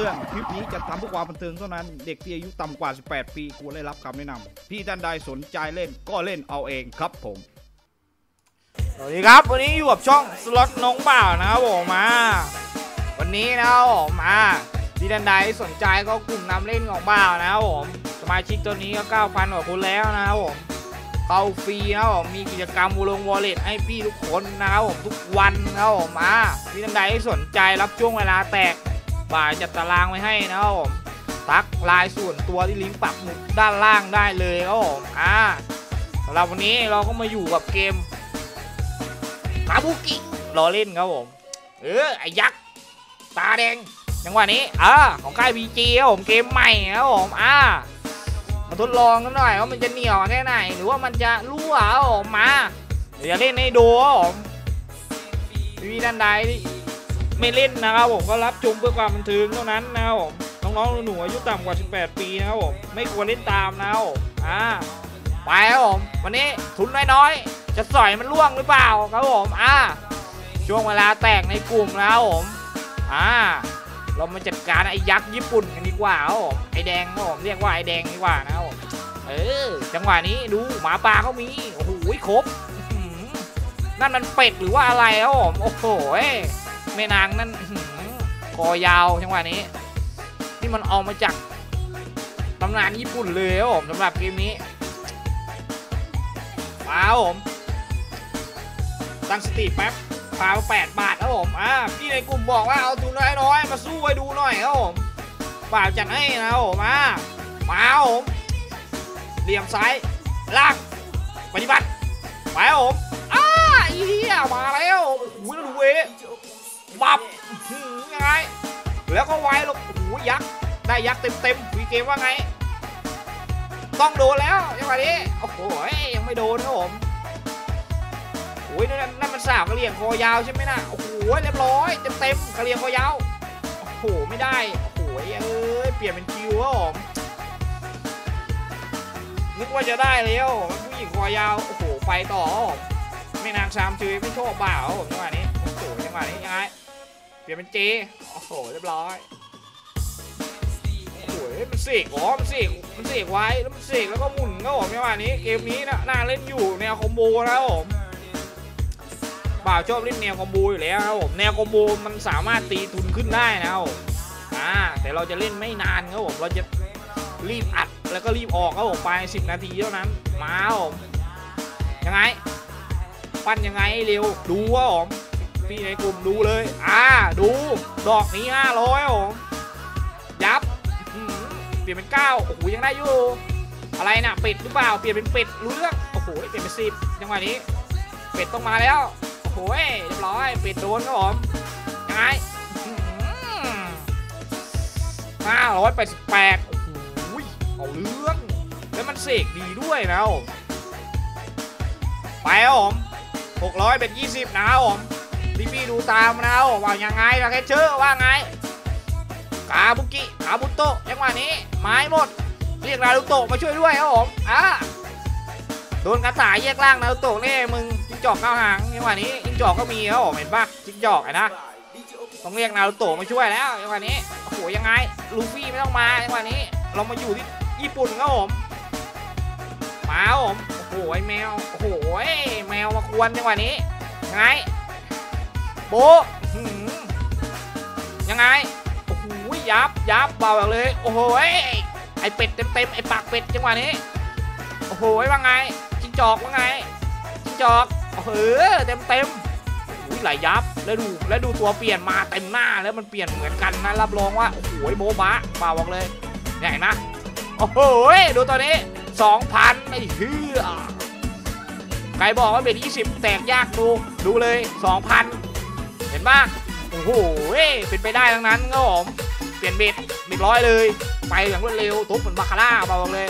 ตือนคลิปนี้จะทำเพื่อความบันเทิงเท่านั้นเด็กที่อายุต่ำกว่า18ปีควรได้รับคำแนะนำพี่ท่านใดสนใจเล่นก็เล่นเอาเองครับผมสวัสดีครับวันนี้อยู่กับช่องสล็อตน้องบ่าวนะครับผมมาวันนี้นะครับผมมาพี่ท่านใดสนใจก็กลุ่มนำเล่นของบ่าวนะครับผมสมาชิกตัวนี้ก็ 9,000 กว่าคนแล้วนะครับผมเข้าฟรีนะครับผมมีกิจกรรมวอลเล็ตให้พี่ทุกคนนะครับผมทุกวันนะครับผมมาพี่ท่านใดสนใจรับช่วงเวลาแตกบ่ายจัดตารางไว้ให้นะครับผมทักไลน์ส่วนตัวที่ลิงก์ปักหมุดด้านล่างได้เลยครับผมสำหรับวันนี้เราก็มาอยู่กับเกมคาบุกิรอเล่นครับผมไอ้ยักษ์ตาแดงจังหวะนี้ของค่าย PG ครับผมเกมใหม่ครับผมมาทดลองกันหน่อยว่ามันจะเหนียวแค่ไหนหรือว่ามันจะรั่วครับผมมาเดี๋ยวเล่นให้ดูครับผมพี่ท่านใดไม่เล่นนะครับผมก็รับชมเพื่อความบันเทิงเท่านั้นนะครับผมน้องๆหนูอายุต่ำกว่า18ปีนะครับผมไม่ควรเล่นตามนะครับไปครับผมวันนี้ทุนน้อยๆจะสอยมันล่วงหรือเปล่าครับผมช่วงเวลาแตกในกลุ่มนะครับผมเรามาจัดการไอ้ยักษ์ญี่ปุ่นกันดีกว่าครับผมไอ้แดงครับผมเรียกว่าไอ้แดงดีกว่านะครับผมจังหวะนี้ดูหมาป่าเขามีโอ้โหครบนั่นมันเป็ดหรือว่าอะไรครับผมโอ้โหแม่นางนั่นคอยาวจังหวะนี้นี่มันออกมาจากตำนานญี่ปุ่นเลยครับผมสำหรับเกมนี้มาครับผมตั้งสติแป๊บพา8 บาทครับผมพี่ในกลุ่มบอกว่าเอาทุนน้อยๆมาสู้ให้ดูหน่อยครับผมป่าจัดให้นะครับผมมาครับผมเหลี่ยมซ้ายล่างปฏิบัติไปครับผมเฮียมาแล้วอุ้ยแล้วดูบับยังไงแล้วก็ไวลงโอ้ยยักษ์ได้ยักษ์เต็มวีเกมว่าไงต้องโดนแล้วจังหวะนี้โอ้โหยังไม่โดนครับผมโอ้ยนั่นมันสาวกระเหลี่ยงคอยาวใช่ไหมนะโอ้โหเรียบร้อยเต็มกระเหลี่ยงคอยาวโอ้โหไม่ได้โอ้โหเปลี่ยนเป็นคิวครับผมนึกว่าจะได้แล้วผู้หญิงคอยาวโอ้โหไปต่อไม่นางชามจือไม่ชอบบ่าวผมจังหวะนี้โอ้โหจังหวะนี้ยังไงเปลี่ยนเป็นเจโอ้โหเรียบร้อยโอ้โหมันเสกมันเสกไว้แล้วมันเสกแล้วก็หมุนครับผมจังหวะนี้เกมนี้น่าเล่นอยู่แนวคอมโบนะครับผมบ่าวชอบเล่นแนวคอมโบอยู่แล้วครับผมแนวคอมโบมันสามารถตีทุนขึ้นได้นะครับแต่เราจะเล่นไม่นานครับผมเราจะรีบอัดแล้วก็รีบออกครับผมไป10 นาทีเท่านั้นมาครับผมยังไงปั้นยังไงเร็วดูครับผมพี่ในกลุ่มดูเลยดูดอกนี้500ครับผมยับเปลี่ยนเป็น9โอ้โหยังได้อยู่อะไรนะเป็ดหรือเปล่าเปลี่ยนเป็นเป็ดรู้เรื่องโอ้โหเปลี่ยนเป็น10จังหวะนี้เป็ดต้องมาแล้วโอ้โหเรียบร้อยเป็ดโดนครับผมยังไง588โอ้โหเอาเรื่องแล้วมันเสกดีด้วยนะผมไปครับผม600เป็น20นะครับผมพี่ดูตามนะครับว่ายังไงล่ะแค่เชื่อว่าไงคาบุกิคาบุโตะจังหวะนี้ไม้หมดเรียกนารูโตะมาช่วยด้วยครับผมโดนกระต่ายแยกล่างนารูโตะนี่มึงจิ้งจอกเข้าหางจังหวะนี้จิ้งจอกก็มีครับผมเห็นปะจิ้งจอกนะต้องเรียกนารูโตะมาช่วยแล้วจังหวะนี้โอ้โหยังไงลูฟี่ไม่ต้องมาจังหวะนี้เรามาอยู่ที่ญี่ปุ่นครับผมมาครับผมโอ้โหแมวโอ้โหแมวมาควนจังหวะนี้ยังไงโบยังไงโอ้โหยับเบาแบบเลยโอ้โหไอเป็ดเต็มไอปากเป็ดจังหวะนี้โอ้โหว่าไงจิ้งจอกว่าไงจิ้งจอกเต็มไหลยับแล้วดูตัวเปลี่ยนมาเต็มหน้าแล้วมันเปลี่ยนเหมือนกันนะรับรองว่าโอ้โหโบบะเบาบอกเลยใหญ่นะโอ้โหดูตัวนี้ 2,000ไอ้เหี้ยใครบอกว่าเบ็ด20แตกยากดูเลย 2,000 เห็นปะโอ้โหเป็นไปได้ทั้งนั้นครับผมเปลี่ยนเบ็ด100เลยไปอย่างรวดเร็วทุบเหมือนบาคาร่าบอกเลย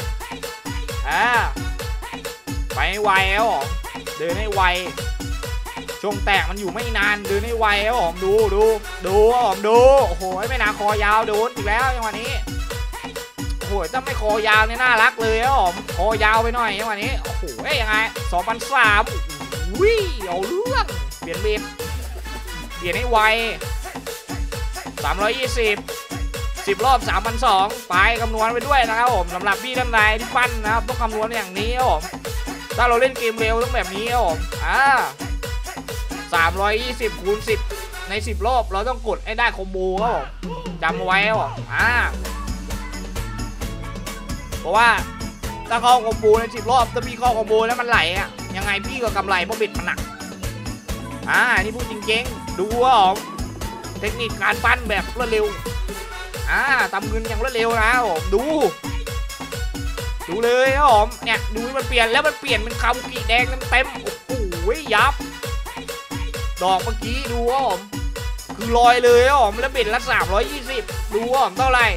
ไปไวครับผมเดินให้ไวช่วงแตกมันอยู่ไม่นานเดินให้ไวครับผมดูครับผมดูโอ้โหไม่นานคอยาวโดนอีกแล้วจังหวะนี้โอ้โหถ้าไม่คอยาวเนี่ยน่ารักเลยครับผมคอยาวไปหน่อยจังหวะนี้โอ้โหยังไง2,300วิ่งเอาเรื่องเปลี่ยนเบ็ดเปลี่ยนให้ไว320 10 รอบ 3,200ไปคำนวณไปด้วยนะครับผมสำหรับพี่ท่านใดที่ปั้นนะครับต้องคำนวณอย่างนี้ครับผมถ้าเราเล่นเกมเร็วต้องแบบนี้ครับผม320 คูณ 10ใน10 รอบเราต้องกดให้ได้คอมโบครับผมจำเอาไว้ครับผมเพราะว่าถ้าเข้าคอมโบใน10 รอบถ้าพี่เข้าคอมโบแล้วมันไหลอะยังไงพี่ก็กำไรเพราะบิดมันหนักนี่พูดจริงๆดูว่าผมเทคนิคการปั้นแบบรวดเร็วตำเงินอย่างรวดเร็วนะผมดูเลยครับผมเนี่ยดูมันเปลี่ยนแล้วมันเปลี่ยนเป็นคาบุกิแดงเต็มโอ้โหยับดอกเมื่อกี้ดูว่าผมคือลอยเลยครับผมแล้วเบ็ดละ320ดูว่าผมเท่าไหร่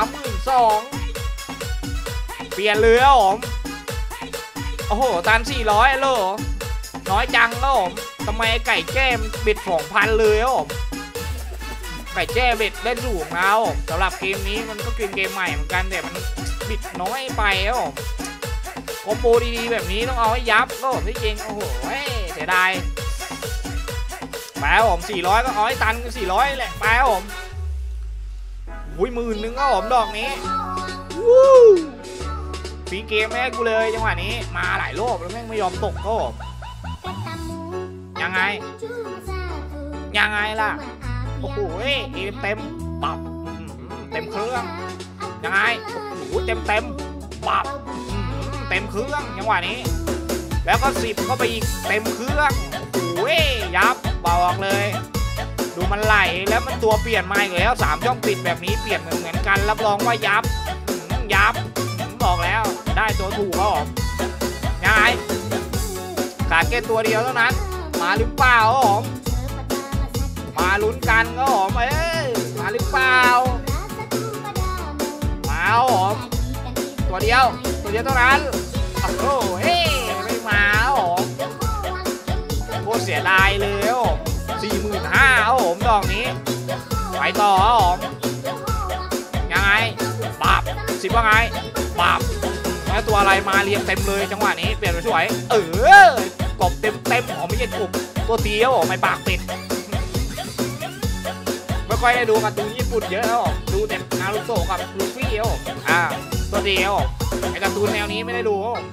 32,000เปลี่ยนเลยครับผมโอ้โหตัน400เลยน้อยจังครับผมทำไมไก่แจ้มเบ็ด 2,000 เลยครับผมไก่แจ้เบ็ดเล่นสูงนะผมสำหรับเกมนี้มันก็คือเกมใหม่เหมือนกันแต่มันบิดน้อยไปครับผมคอมโบดีๆแบบนี้ต้องเอาให้ยับก็ผมที่จริงโอ้โหเสียดายไปครับผม400ก็เอาให้ตัน400แหละไปครับผม10,000 ก็ผมดอกนี้ฟรีเกมแม่กูเลยจังหวะนี้มาหลายรอบแล้วแม่งไม่ยอมตกก็ผมยังไงล่ะโอ้โหเต็มปับเต็มเครื่องยังไงโอ้โหเต็มปับเต็มเครื่องจังหวะนี้แล้วก็10ก็ไปอีกเต็มเครื่องโอ้โหยับบอกเลยดูมันไหลแล้วมันตัวเปลี่ยนมาอีกแล้ว3 ช่องปิดแบบนี้เปลี่ยนเหมือนกันรับรองว่ายับบอกแล้วได้ตัวถูกแล้วยังไงขาดแค่ตัวเดียวเท่านั้นมาหรือเปล่าผมมาลุ้นกันก็ผมมาหรือเปล่ามาผมตัวเดียวเท่านั้นโอ้โหไม่มาผมโคตรเสียดายเลย45,000ผมดอกนี้ไปต่อผมยังไงปับ10ว่าไงปับแล้วตัวอะไรมาเรียงเต็มเลยจังหวะนี้เปลี่ยนไปสวยกบเต็มไม่ใช่กบตัวเดียวไม่ปากปิดไม่ค่อยได้ดูการ์ตูนญี่ปุ่นเยอะแล้วดูแต่นารูโตะกับลูฟี่ตัวเดียวไอ้การ์ตูนแนวนี้ไม่ได้ดู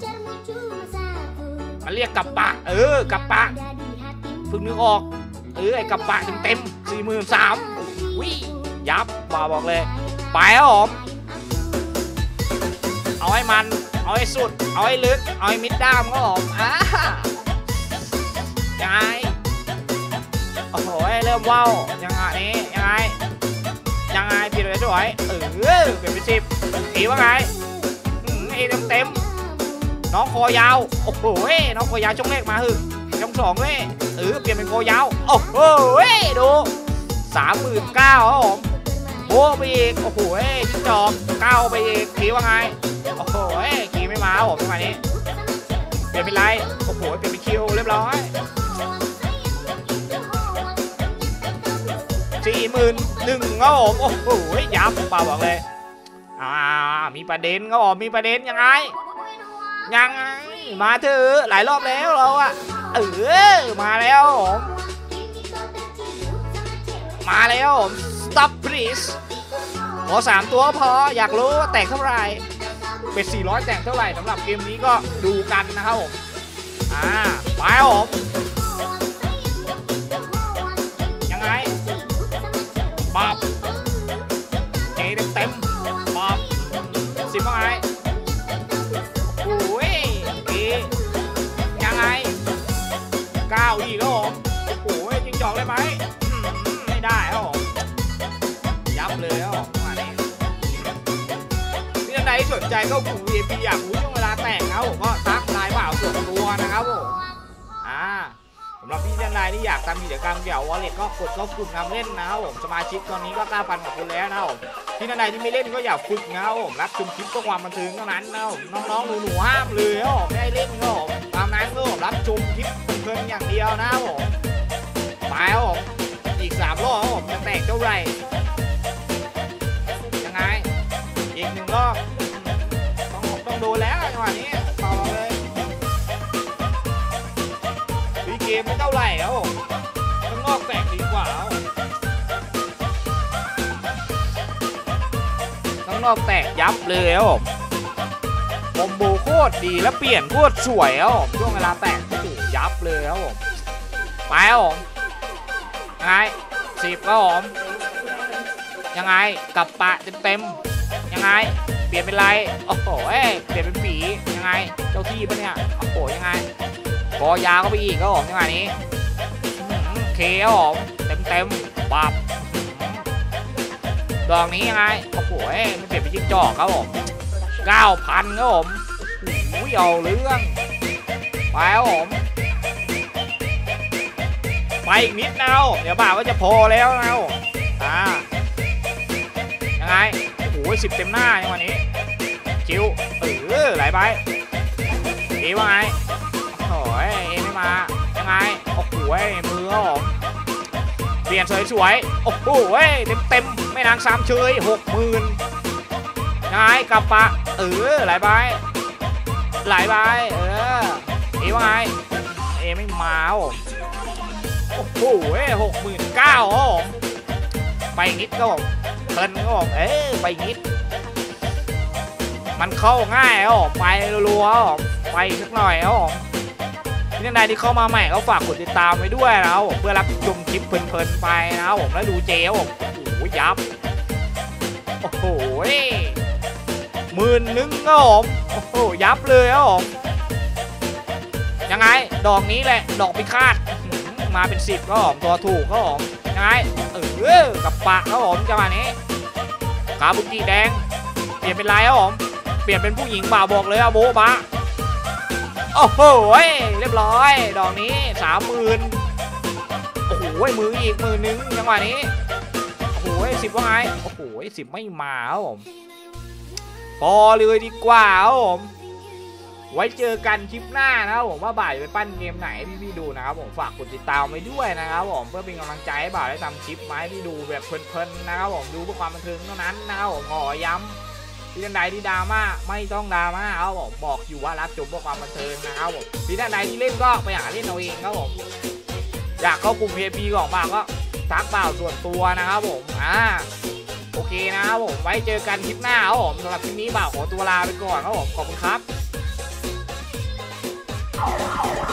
มันเรียกกับปะกับปะเพิ่งนึกออกไอ้กับปะเต็ม 43,000วิยับบอกเลยไปครับผมเอาให้มันเอาให้สุดเอาให้ลึกเอาให้มิดด้ามครับผมยังไงโอ้โหเริ่มว้าวยังไงนี้ยังไงเปลี่ยนไปสวยเปลี่ยนไป10ว่าไงเต็มน้องคอยาวโอ้โหน้องคอยาวช่องแรกมาช่อง2เลยเปลี่ยนเป็นคอยาวโอ้โหดู39,000ครับผมโบไปอีกโอ้โหจิ้งจอก9ไปอีกทีว่าไงโอ้โหกีไม่มาผมจังหวะนี้เปลี่ยนเป็นไรโอ้โหเปลี่ยนเป็นคิวเรียบร้อย41,000ครับผมโอ้โหยับบอกเลยมีประเด็นครับผมมีประเด็นยังไงมาเถอะหลายรอบแล้วเรามาแล้วผมstop please ขอ3 ตัวพออยากรู้ว่าแตกเท่าไหร่เป็น400แตกเท่าไหร่สำหรับเกมนี้ก็ดูกันนะครับผมไปผมยังไงปับเต็มปับ10ว่าไงโอ้ยยังไง9อีกแล้วผมโอ้ยยิงจอกได้ไหมไม่ได้ครับผมยับเลยครับผมพี่ท่านใดที่สนใจก็กลุ่ม VIP อยากรู้ช่วงเวลาแต่งนะครับผมก็ทักไลน์เปล่าส่วนตัวนะครับผมสำหรับพี่ท่านใดที่อยากทำกิจกรรมเกี่ยววอลเล็ตก็กดเข้ากลุ่มนำเล่นนะครับผมสมาชิกตอนนี้ก็ 9,000 กว่าคนแล้วนะครับผมพี่ท่านใดที่ไม่เล่นก็อยากฝึกนะครับผมรับชมคลิปเพื่อความบันเทิงเท่านั้นนะครับน้องๆหนูๆห้ามเลยครับผมไม่ให้เล่นครับผมตามนั้นครับผมรับชมคลิปเพลินอย่างเดียวนะครับผมไปครับผมอีก3 รอบครับผมจะแตกเท่าไหร่ยังไงอีก1 รอบต้องดูแล้วจังหวะนี้ต่อเลยวีเกมไม่เท่าไหร่ครับผมข้างนอกแตกดีกว่านอกแตกยับเลยครับผมคอมโบโคตรดีแล้วเปลี่ยนโคตรสวยครับผมช่วงเวลาแตกโอ้โหยับเลยครับผมไปครับผมยังไง10ครับผมยังไงกับปะเต็มยังไงเปลี่ยนเป็นไรโอ้โหเปลี่ยนเป็นผียังไงเจ้าที่ปะเนี่ยโอ้โหยังไงคอยาวก็ไปอีกครับผมยังไงนี้เคครับผมเต็มปับดอกนี้ยังไงโอ้โหมันเปลี่ยนเป็นจิ้งจอกครับผม 9,000 ครับผมโอ้ยเอาเรื่องไปครับผมไปอีกนิดนะเดี๋ยวบ่าก็จะพอแล้วนะยังไงโอ้โห10 เต็มหน้าในวันนี้คิวไหลไปว่าไงโอ้ยไม่มายังไงโอ้โหมือครับผมเปลี่ยนสวยๆโอ้โหเต็มไม่นางสามเชย 60,000ยังไงกลับปะไหลไปว่าไงไม่มาโอ้โห69,000ครับผมไปนิดก็ผมเพลินก็ผมไปนิดมันเข้าง่ายครับผมไปรัวๆไปสักหน่อยครับผมที่ใดที่เข้ามาใหม่ก็ฝากกดติดตามไว้ด้วยนะครับผมเพื่อรับชมคลิปเพลินๆไปนะครับผมแล้วดูเจ๊ผมโอ้โหยับโอ้โห11,000ครับผมโอ้โหยับเลยครับผมยังไงดอกนี้แหละดอกพิฆาตมาเป็น10ครับผมตัวถูกครับผมยังไงกับปะครับผมจังหวะนี้คาบุกิแดงเปลี่ยนเป็นไรครับผมเปลี่ยนเป็นผู้หญิงบ่าวบอกเลยอะโบ๊ะบะโอ้โหเรียบร้อยดอกนี้ 30,000โอ้โหมืออีก10,000จังหวะนี้โอ้โห10ว่าไงโอ้โห10ไม่มาครับผมพอเลยดีกว่าครับผมไว้เจอกันคลิปหน้านะครับผมว่าบ่ายไปปั้นเกมไหนพี่ดูนะครับผมฝากกดติดตามไว้ด้วยนะครับผมเพื่อเป็นกำลังใจให้บ่าวได้ทำคลิปมาให้พี่ดูแบบเพลินๆนะครับผมดูเพื่อความบันเทิงเท่านั้นนะครับผมขอย้ำที่ท่านใดที่ดราม่าไม่ต้องดราม่าครับผมบอกอยู่ว่ารับชมเพื่อความบันเทิงนะครับผมที่ท่านใดที่เล่นก็ไปหาเล่นเอาเองครับผมอยากเข้ากลุ่ม VIP ของบ่าวก็ทักบ่าวส่วนตัวนะครับผมโอเคนะครับผมไว้เจอกันคลิปหน้าครับผมสำหรับคลิปนี้บ่าวขอตัวลาไปก่อนครับผมขอบคุณครับ